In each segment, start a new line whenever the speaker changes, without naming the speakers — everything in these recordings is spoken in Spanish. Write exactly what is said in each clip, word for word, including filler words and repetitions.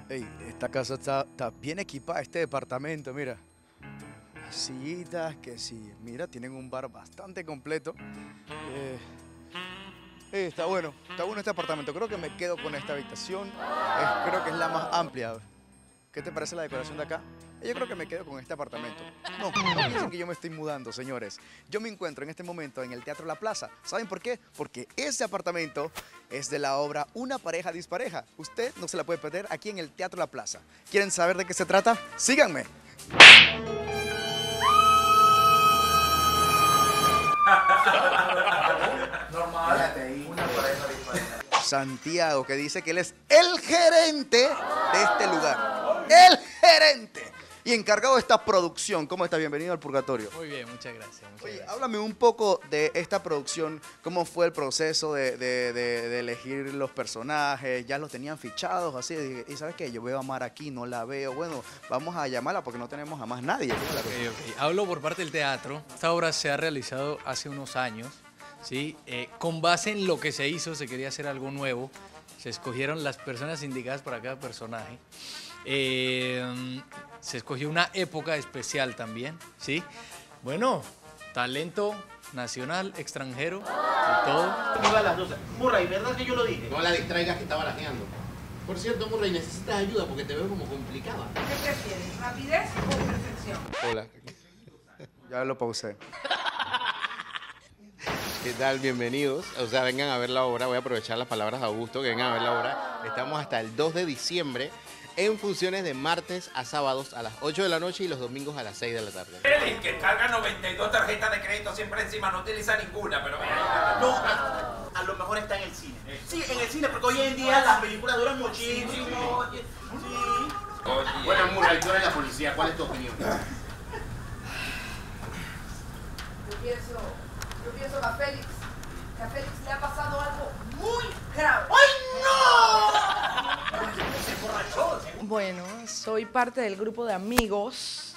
Ey, esta casa está, está bien equipada, este departamento, mira. Sillitas, que sí, mira, tienen un bar bastante completo. Eh, eh, está bueno, está bueno este apartamento. Creo que me quedo con esta habitación. Es- creo que es la más amplia. ¿Qué te parece la decoración de acá? Yo creo que me quedo con este apartamento. No, no piensen que yo me estoy mudando, señores. Yo me encuentro en este momento en el Teatro La Plaza. ¿Saben por qué? Porque ese apartamento es de la obra Una pareja dispareja. Usted no se la puede perder aquí en el Teatro La Plaza. ¿Quieren saber de qué se trata? Síganme.
Normal. Una pareja dispareja.
Santiago, que dice que él es el gerente de este lugar. ¡El gerente! Y encargado de esta producción. ¿Cómo estás? Bienvenido al Purgatorio.
Muy bien, muchas gracias. Muchas
Oye,
gracias.
háblame un poco de esta producción. ¿Cómo fue el proceso de, de- de- de elegir los personajes? ¿Ya los tenían fichados? Así, y, y ¿sabes qué? Yo veo a Mar aquí, no la veo. Bueno, vamos a llamarla porque no tenemos a más nadie. ¿Cómo es la cosa?
Ok, ok. Hablo por parte del teatro. Esta obra se ha realizado hace unos años, ¿sí? Eh, con base en lo que se hizo, se quería hacer algo nuevo. Se escogieron las personas indicadas para cada personaje. Eh, se escogió una época especial también, ¿sí? Bueno, talento nacional, extranjero, de todo.
Ponga las dos. Murray, ¿verdad que yo lo dije?
No la distraigas que está barajeando. Por cierto, Murray, necesitas ayuda porque te veo como complicada.
¿Qué prefieres, rapidez o perfección?
Hola.
Ya lo pausé.
¿Qué tal? Bienvenidos. O sea, vengan a ver la obra. Voy a aprovechar las palabras de Augusto, que vengan a ver la obra. Estamos hasta el dos de diciembre en funciones de martes a sábados a las ocho de la noche y los domingos a las seis de la tarde.
El que carga noventa y dos tarjetas de crédito siempre encima, no utiliza ninguna, pero vea.
No, a, a lo mejor está en el cine. Sí, en el cine, porque hoy en día las películas duran muchísimo. Oye, sí.
Oye,
Bueno, Murray, tú eres la policía. ¿Cuál es tu opinión?
Yo pienso, yo pienso que a Félix, que a Félix le ha pasado algo muy grave. ¡Ay, no!
Bueno, soy parte del grupo de amigos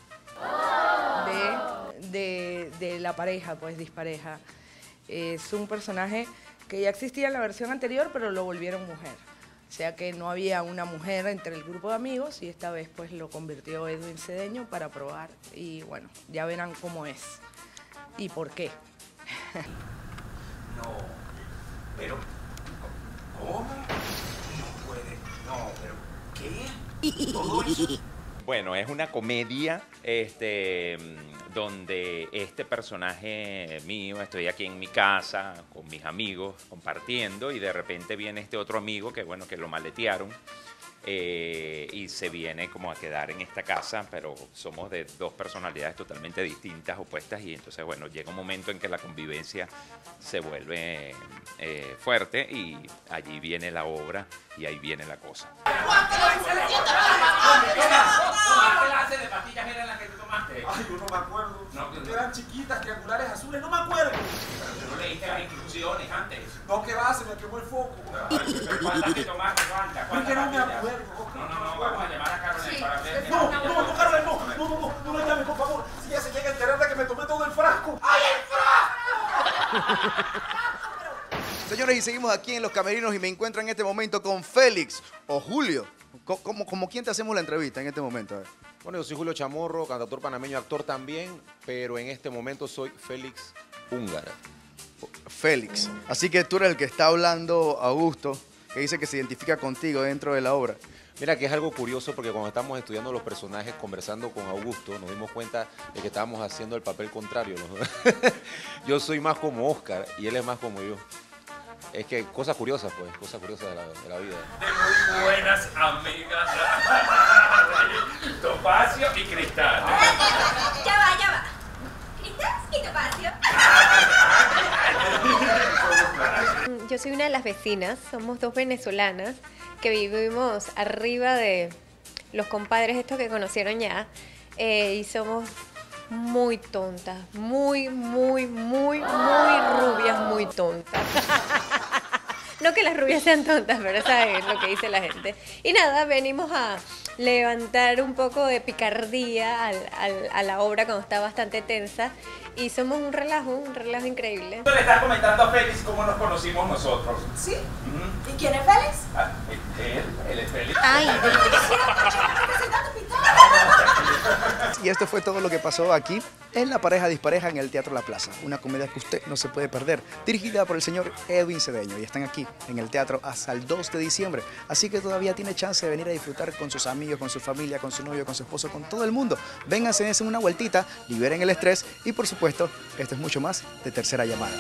de, de, de la pareja, pues dispareja. Es un personaje que ya existía en la versión anterior, pero lo volvieron mujer. O sea que no había una mujer entre el grupo de amigos y esta vez pues lo convirtió Edwin Cedeño para probar. Y bueno, ya verán cómo es y por qué.
no. Pero, ¿cómo? No puede, no, pero, ¿qué? ¿Todo eso?
Bueno, es una comedia este, donde este personaje mío, estoy aquí en mi casa con mis amigos compartiendo y de repente viene este otro amigo que bueno, que lo maletearon eh, y se viene como a quedar en esta casa, pero somos de dos personalidades totalmente distintas, opuestas y entonces bueno, llega un momento en que la convivencia se vuelve eh, fuerte y allí viene la obra y ahí viene la cosa.
¿Qué clase de pastillas eran las que tú tomaste?
Ay, yo no me acuerdo.
No,
Eran chiquitas, triangulares, azules, no me acuerdo.
Pero tú no leíste las instrucciones antes.
No, que va, se me quemó el foco.
¿Cuántas te tomaste? ¿Cuántas?
Es
¿Cuántas
que no me
pastillas?
acuerdo.
No, no, no, vamos a llamar a Carolina
Sí,
para ver.
No, no, no, Carmen, no, no, no, no, no me llames, por favor. Si ella se llega a enterar de que me tomé todo el frasco. ¡Ay, el frasco!
Señores, y seguimos aquí en Los Camerinos y me encuentro en este momento con Félix o Julio. Co- ¿Cómo, como quién te hacemos la entrevista en este momento? A ver.
Bueno, yo soy Julio Chamorro, cantautor panameño, actor también, pero en este momento soy Félix Húngara.
Félix. Así que tú eres el que está hablando, Augusto, que dice que se identifica contigo dentro de la obra.
Mira que es algo curioso porque cuando estamos estudiando los personajes, conversando con Augusto, nos dimos cuenta de que estábamos haciendo el papel contrario. ¿No? Yo soy más como Oscar y él es más como yo. Es que cosas curiosas, pues, cosas curiosas de la, de la vida.
De muy buenas amigas. Topacio y Cristal.
Ya va, ya va. ¿Cristal y Topacio? Yo soy una de las vecinas, somos dos venezolanas que vivimos arriba de los compadres estos que conocieron ya eh, y somos muy tontas, muy, muy, muy, muy rubias, muy tontas. No que las rubias sean tontas, pero sabes lo que dice la gente. Y nada, venimos a, levantar un poco de picardía al- al- a la obra cuando está bastante tensa. Y somos un relajo, un relajo increíble.
Tú le estás comentando a Félix cómo nos conocimos nosotros.
¿Sí?
Ujú.
¿Y quién es Félix?
Ah, él, él es Félix.
Ay,
Y esto fue todo lo que pasó aquí en La Pareja Dispareja en el Teatro La Plaza. Una comedia que usted no se puede perder, dirigida por el señor Edwin Cedeño. Y están aquí en el teatro hasta el dos de diciembre. Así que todavía tiene chance de venir a disfrutar con sus amigos, con su familia, con su novio, con su esposo, con todo el mundo. Vénganse, dense una vueltita, liberen el estrés y por supuesto, esto es mucho más de Tercera Llamada.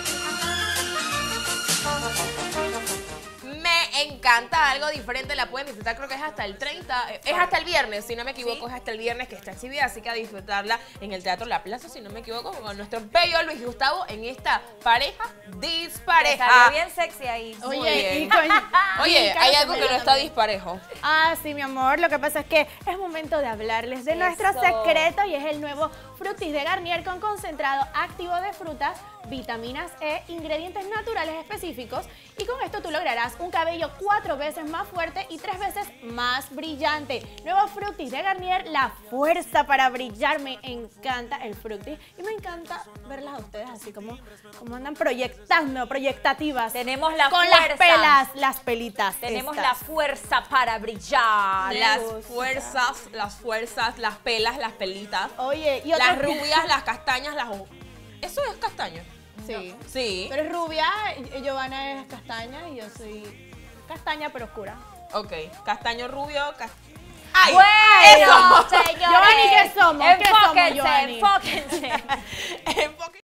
Me encanta, algo diferente, la pueden disfrutar, creo que es hasta el treinta, eh, es hasta el viernes, si no me equivoco, es hasta el viernes que está exhibida, así que a disfrutarla en el Teatro La Plaza, si no me equivoco, con nuestro bello Luis Gustavo en esta pareja dispareja.
Salió bien sexy ahí.
Muy
Oye,
bien.
y con-
Oye,
y
hay
Carlos
algo que no
Melo
está
también.
disparejo.
Ah, sí, mi amor. Lo que pasa es que es momento de hablarles de nuestro
Eso.
secreto y es el nuevo Fructis de Garnier con concentrado activo de frutas, vitaminas E, ingredientes naturales específicos y con esto tú lograrás un cabello cuatro veces más fuerte y tres veces más brillante. Nuevo Fructis de Garnier, la fuerza para brillar. Me encanta el Fructis y me encanta verlas a ustedes así como, como andan proyectando, proyectativas.
Tenemos la
con
fuerza.
las pelas, las pelitas.
Tenemos
estas.
la fuerza para brillar.
Las
Me gusta.
fuerzas, las fuerzas, las pelas, las pelitas.
Oye, y otra
Las rubias, las castañas, las... ¿Eso es castaño?
Sí.
Sí.
Pero es rubia, y- Giovanna es castaña y yo soy castaña pero oscura.
Ok, castaño rubio, cas- ¡Ay!
Bueno,
¡Eso!
señores.
Giovanni, ¿qué somos? ¿Qué somos,
Enfóquense,
Giovanni?
enfóquense.
Enfoque-